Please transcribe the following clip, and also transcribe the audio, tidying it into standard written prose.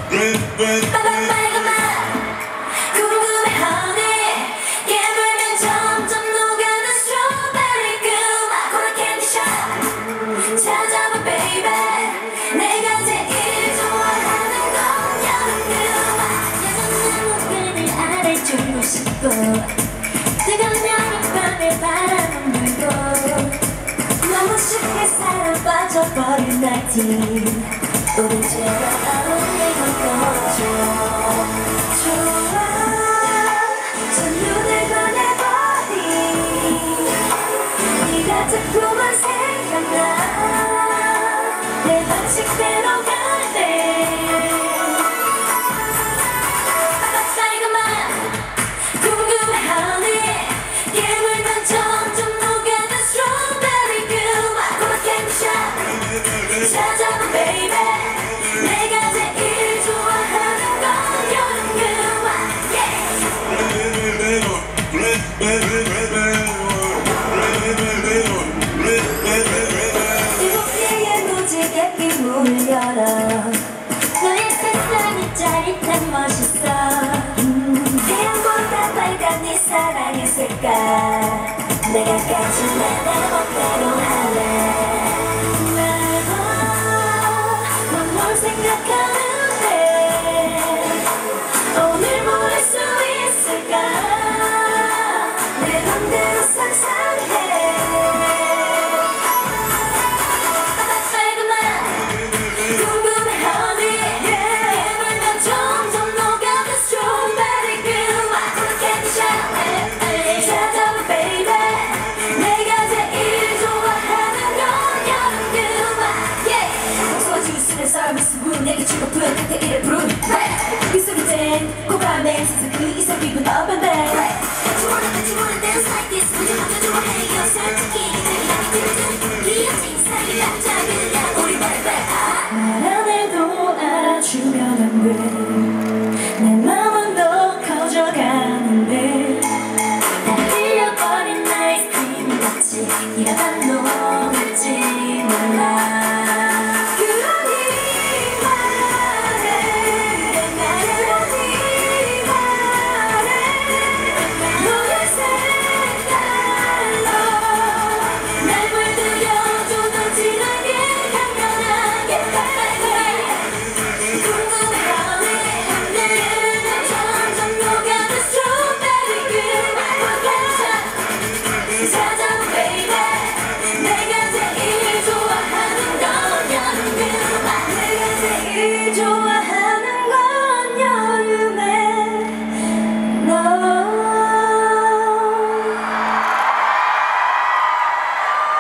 빨간맛 궁금해 honey 깨물면 점점 녹아든 스트로베리 그맛 코라 캔디샵 찾아봐 baby 내가 제일 좋아하는 건 여름 그맛 여전한 목끈을 아래주고 싶고 뜨거운 여름밤에 바람은 불고 너무 쉽게 사랑 빠져버린 나이팅 우린 제가 어울리고 꺼져 좋아 저 눈을 꺼내버린 네가 자꾸만 생각나 내 방식대로 갈래 빨간맛 궁금해 honey 깨물면 점점 녹아든 스트로베리 그맛 코라 캔디샵 찾아봐 baby 내가 제일 좋아하는 건 여름 그맛 일곱 개의 무지갯빛 문을 열어 너의 세상이 짜릿한 멋있어 태양보다 밝은 네 사랑의 색깔 내가 가진 내 멋대로 할래 뭘 생각하는데 오늘 뭘 할 수 있을까 내 맘대로 상상해 빨간맛 궁금해 honey 깨물면 점점 녹아든 스트로베리 그맛 코라 캔디샵 찾아봐 baby 내가 제일 좋아하는 건 여름 그맛 소화 주스는 서비스 문 내게 주고픈 칵테일을 부른 이 소리 땐 고감에 세상 그 이상 기분 up and back 좋아하는 dance like this 무조건 좋아해요 솔직히 내가 들은 귀엽지 사랑이 남자 그냥 우리 back 말 안 해도 알아주면 안 돼